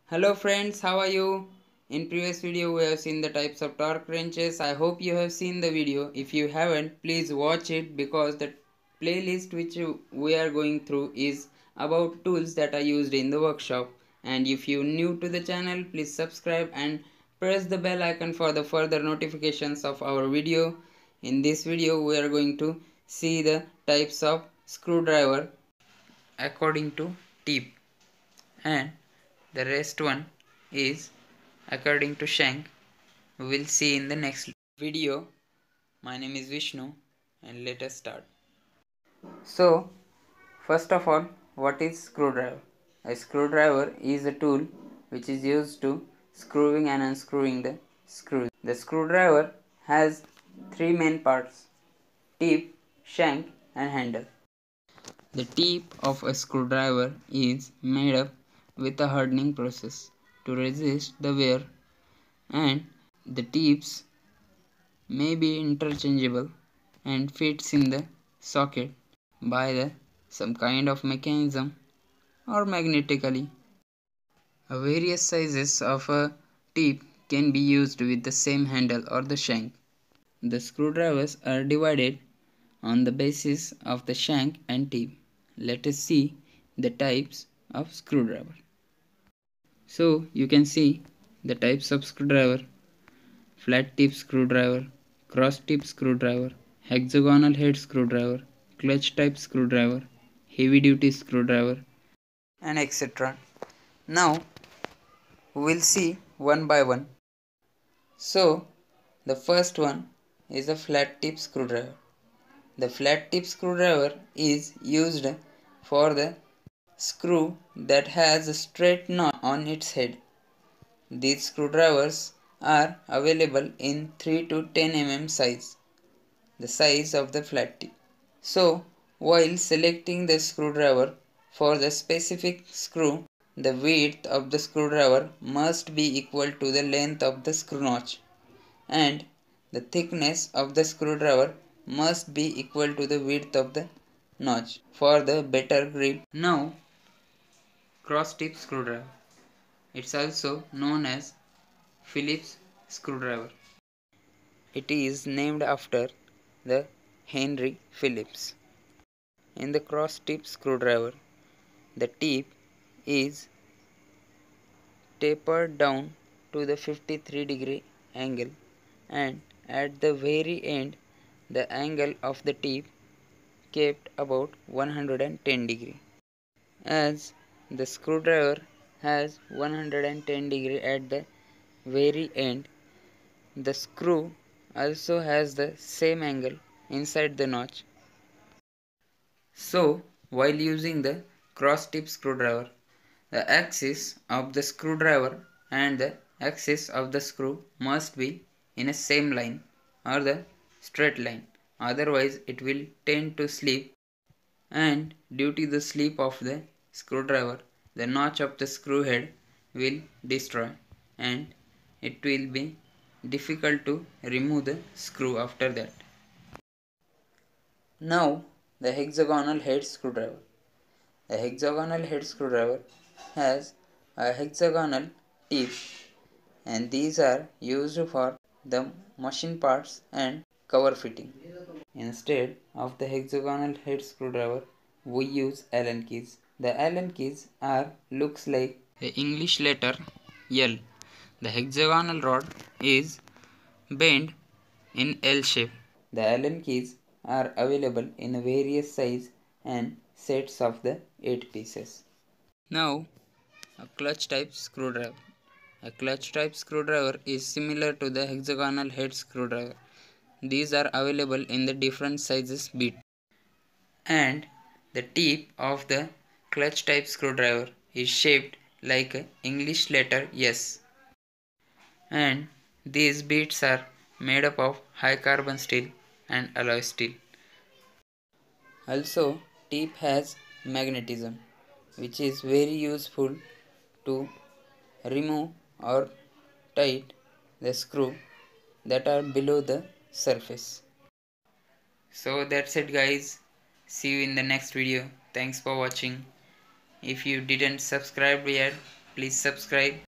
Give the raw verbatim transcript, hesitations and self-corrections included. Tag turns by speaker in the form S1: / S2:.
S1: Hello friends, how are you? In previous video we have seen the types of torque wrenches. I hope you have seen the video. If you haven't, please watch it because the playlist which we are going through is about tools that are used in the workshop. And if you are new to the channel, please subscribe and press the bell icon for the further notifications of our video. In this video we are going to see the types of screwdriver according to tip, and the rest one is according to shank. We will see in the next video. My name is Vishnu and let us start. So first of all, what is screwdriver? A screwdriver is a tool which is used to screwing and unscrewing the screws. The screwdriver has three main parts: tip, shank and handle. The tip of a screwdriver is made up with a hardening process to resist the wear, and the tips may be interchangeable and fits in the socket by the some kind of mechanism or magnetically. A various sizes of a tip can be used with the same handle or the shank. The screwdrivers are divided on the basis of the shank and tip. Let us see the types of screwdriver. So you can see the types of screwdriver: flat tip screwdriver, cross tip screwdriver, hexagonal head screwdriver, clutch type screwdriver, heavy duty screwdriver, and et cetera. Now we will see one by one. So the first one is a flat tip screwdriver. The flat tip screwdriver is used for the screw that has a straight notch on its head. These screwdrivers are available in three to ten millimeter size, the size of the flat tip. So, while selecting the screwdriver for the specific screw, the width of the screwdriver must be equal to the length of the screw notch, and the thickness of the screwdriver must be equal to the width of the notch for the better grip. Now, cross tip screwdriver. It's also known as Phillips screwdriver. It is named after the Henry Phillips. In the cross tip screwdriver, the tip is tapered down to the fifty-three degree angle, and at the very end the angle of the tip kept about one hundred ten degree. As the screwdriver has one hundred ten degree at the very end, the screw also has the same angle inside the notch. So while using the cross tip screwdriver, the axis of the screwdriver and the axis of the screw must be in a same line or the straight line, otherwise it will tend to slip, and due to the slip of the screwdriver the notch of the screw head will destroy, and it will be difficult to remove the screw after that. Now the hexagonal head screwdriver. The hexagonal head screwdriver has a hexagonal tip, and these are used for the machine parts and cover fitting. Instead of the hexagonal head screwdriver, we use Allen keys. The Allen keys are looks like the English letter L. The hexagonal rod is bent in L shape. The Allen keys are available in various size and sets of the eight pieces. Now, a clutch type screwdriver. A clutch type screwdriver is similar to the hexagonal head screwdriver. These are available in the different sizes bit, and the tip of the clutch type screwdriver is shaped like an English letter S, and these bits are made up of high carbon steel and alloy steel. Also, tip has magnetism, which is very useful to remove or tight the screw that are below the surface. So that's it guys. See you in the next video. Thanks for watching. If you didn't subscribe yet, please subscribe.